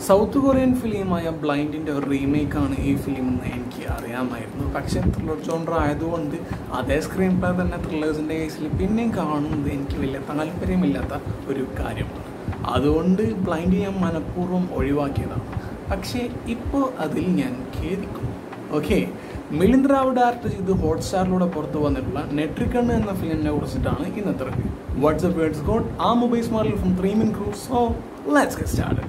South Korean ഫിലിമായ ബ്ലൈൻഡിൻ്റെ ഒരു റീമേക്കാണ് ഈ film എന്ന് എനിക്ക് അറിയാമായിരുന്നു. പക്ഷേ ത്രില്ലർ ജോണർ ആയതുകൊണ്ട് അതേ സ്ക്രീൻ പ്ലേ തന്നെ ത്രില്ലേഴ്സിൻ്റെ കേസിൽ പിന്നെയും കാണുന്നത് എനിക്ക് വലിയ താല്പര്യമില്ലാത്ത ഒരു കാര്യമാണ്. അതുകൊണ്ട് ബ്ലൈൻഡ് ഞാൻ മനഃപൂർവ്വം ഒഴിവാക്കിയതാണ്. പക്ഷേ ഇപ്പോൾ അതിൽ ഞാൻ ഖേദിക്കും. ഓക്കെ, മിലിന്ദ് ഡയറക്ടർ ചെയ്ത് ഹോട്ട്സ്റ്റാറിലൂടെ പുറത്തു വന്നിട്ടുള്ള നെട്രിക്കണ്ണ് എന്ന ഫിലിമിനെ കുറിച്ചിട്ടാണ് ഇന്നത്തെ റിവ്യൂ. വാട്സ്ആപ്പ് വേർഡ്സ് ഗോഡ് ആ mobile smart from 3 Min Crew. So let's get started.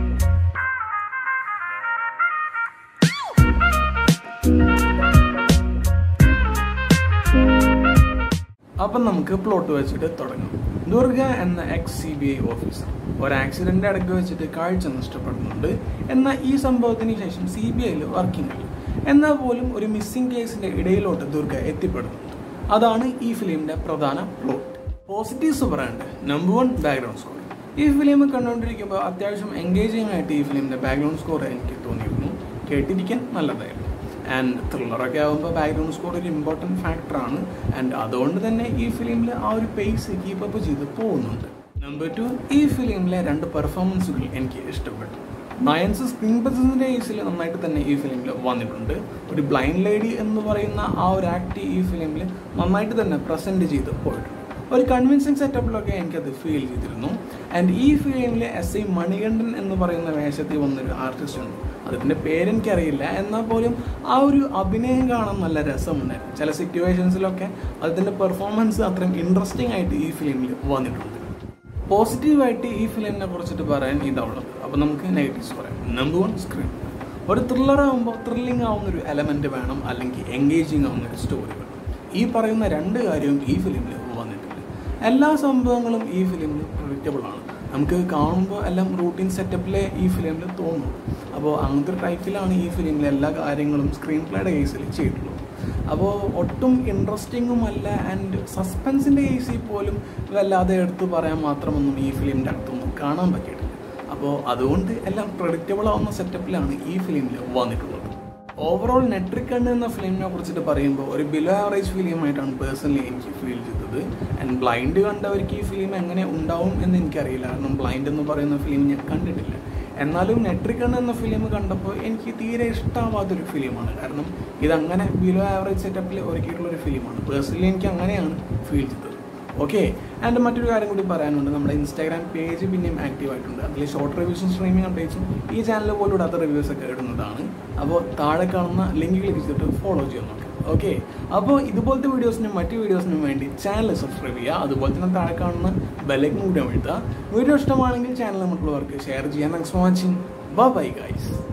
അപ്പം നമുക്ക് പ്ലോട്ട് വെച്ചിട്ട് തുടങ്ങാം. ദുർഗ എന്ന CBI ഓഫീസർ ഒരു ആക്സിഡന്റ് ഇടയ്ക്ക് വെച്ചിട്ട് കാഴ്ച നഷ്ടപ്പെടുന്നുണ്ട്. എന്നാൽ ഈ സംഭവത്തിന് ശേഷം CBIയിൽ വർക്കിംഗ് അല്ല. എന്നാൽ പോലും ഒരു മിസ്സിംഗ് കേസിന്റെ ഇടയിലോട്ട് ദുർഗ എത്തിപ്പെടുന്നുണ്ട്. അതാണ് ഈ ഫിലിമിന്റെ പ്രധാന പ്ലോട്ട്. പോസിറ്റീവ്സ് പറയണ്ടേ. Number 1, background score. ഈ ഫിലിം കണ്ടുകൊണ്ടിരിക്കുമ്പോൾ അത്യാവശ്യം എൻഗേജിങ് ആയിട്ട് ഈ ഫിലിമിന്റെ ബാക്ക്ഗ്രൗണ്ട് സ്കോർ എനിക്ക് തോന്നിയിരുന്നു. കേട്ടിരിക്കാൻ നല്ലതായിരുന്നു. ആൻഡ് ത്രില്ലറൊക്കെ ആകുമ്പോൾ ബാക്ക്ഗ്രൗണ്ട് സ്കോർ ഒരു ഇമ്പോർട്ടൻറ്റ് ഫാക്ടറാണ്. ആൻഡ് അതുകൊണ്ട് തന്നെ ഈ ഫിലിമിൽ ആ ഒരു പേസ് കീപ്പപ്പ് ചെയ്ത് പോകുന്നുണ്ട്. നമ്പർ 2, ഈ ഫിലിമിലെ 2 പെർഫോമൻസുകൾ എനിക്ക് ഇഷ്ടപ്പെട്ടു. നയൻസ് സ്ക്രീൻ പ്രസൻസിൻ്റെ കേസിൽ നന്നായിട്ട് തന്നെ ഈ ഫിലിമിൽ വന്നിട്ടുണ്ട്. ഒരു ബ്ലൈൻഡ് ലേഡി എന്ന് പറയുന്ന ആ ഒരു ആക്ട് ഈ ഫിലിമിൽ നന്നായിട്ട് തന്നെ പ്രസൻറ്റ് ചെയ്ത് പോയിട്ടുണ്ട്. ഒരു കൺവിൻസിങ് സെറ്റപ്പിലൊക്കെ എനിക്കത് ഫീൽ ചെയ്തിരുന്നു. ആൻഡ് ഈ ഫിലിമിൽ SI മണികണ്ഠൻ എന്ന് പറയുന്ന വേഷത്തിൽ വന്നൊരു ആർട്ടിസ്റ്റ് ഉണ്ട്. അതിൻ്റെ പേരെനിക്കറിയില്ല. എന്നാൽ പോലും ആ ഒരു അഭിനയം കാണാൻ നല്ല രസമുണ്ടായിരുന്നു. ചില സിറ്റുവേഷൻസിലൊക്കെ അതിൻ്റെ പെർഫോമൻസ് അത്രയും ഇൻട്രസ്റ്റിംഗ് ആയിട്ട് ഈ ഫിലിമിൽ വന്നിട്ടുണ്ട്. പോസിറ്റീവായിട്ട് ഈ ഫിലിമിനെ കുറിച്ചിട്ട് പറയാൻ ഇതുള്ളത്. അപ്പോൾ നമുക്ക് നെഗറ്റീവ്സ് പറയാം. Number 1, screen. ഒരു ത്രില്ലർ ആകുമ്പോൾ ത്രില്ലിംഗ് ആവുന്നൊരു എലമെൻറ്റ് വേണം, അല്ലെങ്കിൽ എൻഗേജിങ് ആവുന്നൊരു സ്റ്റോറി വേണം. ഈ പറയുന്ന 2 കാര്യവും ഈ ഫിലിമിൽ വന്നിട്ടുണ്ട്. എല്ലാ സംഭവങ്ങളും ഈ ഫിലിമിൽ പ്രെഡിക്റ്റബിൾ ആണ്. നമുക്ക് കാണുമ്പോൾ എല്ലാം റൂട്ടീൻ സെറ്റപ്പിലെ ഈ ഫിലിമിൽ തോന്നും. അപ്പോൾ അങ്ങനത്തെ ടൈപ്പിലാണ് ഈ ഫിലിമിലെ എല്ലാ കാര്യങ്ങളും സ്ക്രീൻ പ്ലേയുടെ കേസിൽ ചെയ്തിട്ടുള്ളത്. അപ്പോൾ ഒട്ടും ഇൻട്രസ്റ്റിങ്ങും അല്ല. ആൻഡ് സസ്പെൻസിൻ്റെ കേസിൽ പോലും വല്ലാതെ എടുത്ത് പറയാൻ മാത്രമൊന്നും ഈ ഫിലിമിൻ്റെ അടുത്തൊന്നും കാണാൻ പറ്റിയിട്ടില്ല. അപ്പോൾ അതുകൊണ്ട് എല്ലാം പ്രെഡിക്റ്റബിൾ ആവുന്ന സെറ്റപ്പിലാണ് ഈ ഫിലിമിൽ വന്നിട്ടുള്ളത്. ഓവറോൾ നെട്രിക്കണ്ണ് എന്ന ഫിലിമിനെ കുറിച്ചിട്ട് പറയുമ്പോൾ ഒരു ബിലോ ആവറേജ് ഫിലിമായിട്ടാണ് പേഴ്സണലി എനിക്ക് ഫീൽ ചെയ്തത്. ആൻഡ് ബ്ലൈൻഡ് കണ്ടവർക്ക് ഈ ഫിലിം എങ്ങനെ ഉണ്ടാവും എന്ന് എനിക്കറിയില്ല. കാരണം ബ്ലൈൻഡ് എന്ന് പറയുന്ന ഫിലിം ഞാൻ കണ്ടിട്ടില്ല. എന്നാലും നെട്രിക്കണ്ണ് എന്ന ഫിലിം കണ്ടപ്പോൾ എനിക്ക് തീരെ ഇഷ്ടമാവാത്തൊരു ഫിലിമാണ്. കാരണം ഇതങ്ങനെ ബിലോ ആവറേജ് സെറ്റപ്പിൽ ഒരുക്കിയിട്ടുള്ളൊരു ഫിലിമാണ്. പേഴ്സണലി എനിക്ക് അങ്ങനെയാണ് ഫീൽ ചെയ്തത്. ഓക്കെ, ആൻഡ് മറ്റൊരു കാര്യം കൂടി പറയാനുണ്ട്. നമ്മുടെ ഇൻസ്റ്റാഗ്രാം പേജ് പിന്നെയും ആക്റ്റീവ് ആയിട്ടുണ്ട്. അതിൽ ഷോർട്ട് റിവ്യൂസും സ്ട്രീമിംഗ് അപ്ഡേറ്റ്സും ഈ ചാനൽ പോലും ഇടാത്ത റിവ്യൂസൊക്കെ ഇടുന്നതാണ്. അപ്പോൾ താഴെ കാണുന്ന ലിങ്ക് ക്ലിക്ക് ചെയ്തിട്ട് ഫോളോ ചെയ്യാൻ നോക്കാം. ഓക്കെ, അപ്പോൾ ഇതുപോലത്തെ വീഡിയോസിനും മറ്റു വീഡിയോസിനും വേണ്ടി ചാനൽ സബ്സ്ക്രൈബ് ചെയ്യുക. അതുപോലെ തന്നെ താഴെ കാണുന്ന ബെല്ലൈക്കൺ കൂടി അമർത്തുക. വീഡിയോ ഇഷ്ടമാണെങ്കിൽ ചാനൽ മറ്റുള്ളവർക്ക് ഷെയർ ചെയ്യാൻ. Thanks for watching. Bye guys.